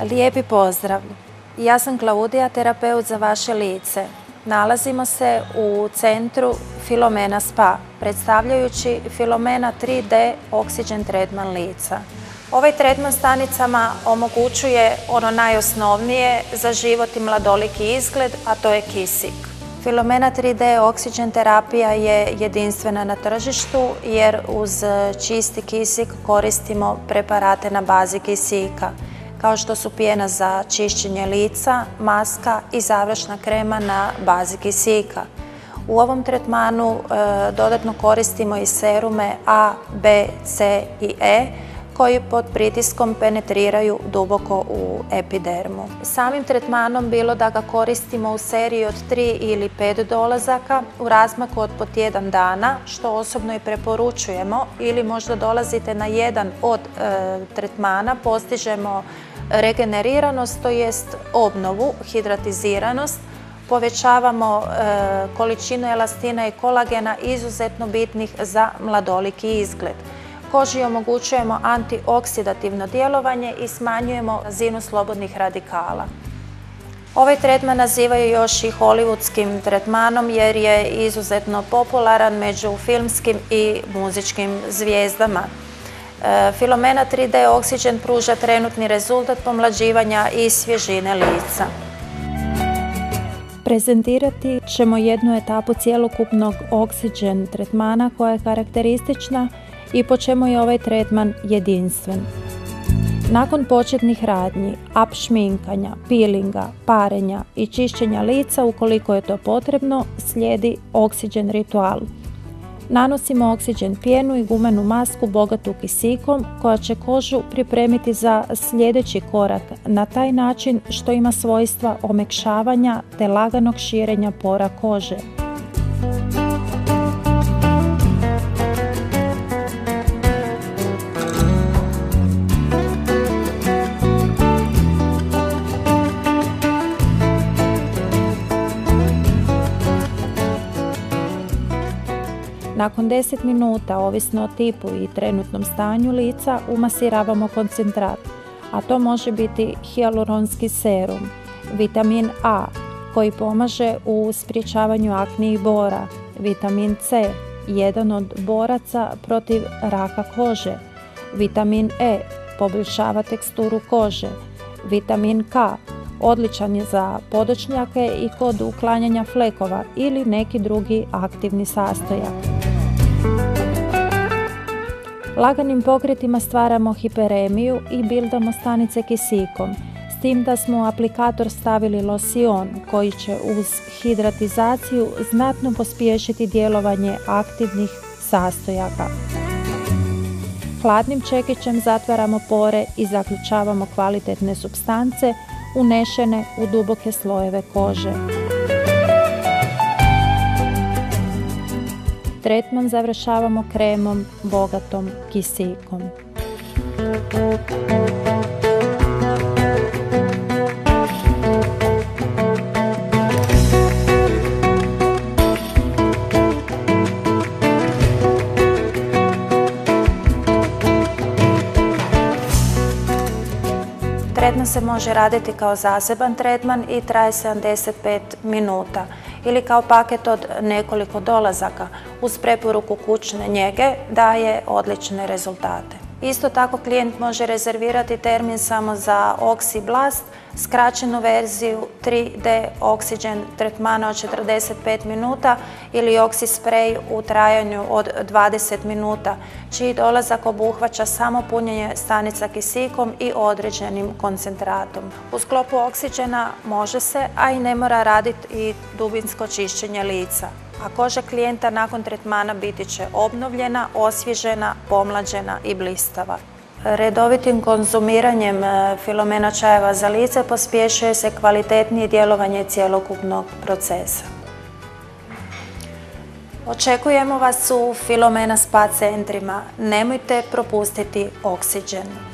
Lijepi pozdrav! Ja sam Klaudija, terapeut za vaše lice. Nalazimo se u centru Filomena Spa, predstavljajući Filomena 3D Oxygen tretman lica. Ovaj tretman stanicama omogućuje ono najosnovnije za život i mladoliki izgled, a to je kisik. Filomena 3D Oxygen terapija je jedinstvena na tržištu jer uz čisti kisik koristimo preparate na bazi kisika, kao što su pjena za čišćenje lica, maska i završna krema na bazi kisika. U ovom tretmanu dodatno koristimo i serume A, B, C i E koji pod pritiskom penetriraju duboko u epidermu. Samim tretmanom, bilo da ga koristimo u seriji od 3 ili 5 dolazaka u razmaku od po tjedan dana, što osobno i preporučujemo, ili možda dolazite na jedan od tretmana, postižemo regeneriranost, to jest obnovu, hidratiziranost, povećavamo količinu elastina i kolagena izuzetno bitnih za mladoliki izgled. Koži omogućujemo antioksidativno djelovanje i smanjujemo razinu slobodnih radikala. Ovaj tretman nazivaju još i hollywoodskim tretmanom jer je izuzetno popularan među filmskim i muzičkim zvijezdama. Filomena 3D Oxygen pruža trenutni rezultat pomlađivanja i svježine lica. Prezentirati ćemo jednu etapu cjelokupnog Oxygen tretmana koja je karakteristična i po čemu je ovaj tretman jedinstven. Nakon početnih radnji, šminkanja, peelinga, parenja i čišćenja lica, ukoliko je to potrebno, slijedi Oxygen ritual. Nanosimo Oxygen pjenu i gumenu masku bogatu kisikom koja će kožu pripremiti za sljedeći korak na taj način što ima svojstva omekšavanja te laganog širenja pora kože. Nakon 10 minuta, ovisno o tipu i trenutnom stanju lica, umasiravamo koncentrat, a to može biti hijaluronski serum, vitamin A koji pomaže u sprječavanju akni i bora, vitamin C, jedan od boraca protiv raka kože, vitamin E, poboljšava teksturu kože, vitamin K, odličan je za podočnjake i kod uklanjanja flekova ili neki drugi aktivni sastojak. Laganim pokretima stvaramo hiperemiju i bildamo stanice kisikom, s tim da smo u aplikator stavili losion koji će uz hidratizaciju znatno pospješiti djelovanje aktivnih sastojaka. Hladnim čekićem zatvaramo pore i zaključavamo kvalitetne supstance unešene u duboke slojeve kože. Tretman završavamo kremom bogatom kisikom. Tretman se može raditi kao zaseban tretman i traje 75 minuta ili kao paket od nekoliko dolazaka uz preporuku kućne njege daje odlične rezultate. Isto tako klijent može rezervirati termin samo za OxyBlast, skraćenu verziju 3D Oxygen tretmana od 45 minuta ili OxySpray u trajanju od 20 minuta, čiji dolazak obuhvaća samo punjenje stanica kisikom i određenim koncentratom. U sklopu Oxygena može se, a i ne mora raditi i dubinsko čišćenje lica, a koža klijenta nakon tretmana biti će obnovljena, osvježena, pomlađena i blistava. Redovitim konzumiranjem Filomena čajeva za lice pospješuje se kvalitetnije djelovanje cjelokupnog procesa. Očekujemo vas u Filomena Spa centrima. Nemojte propustiti Oxygen.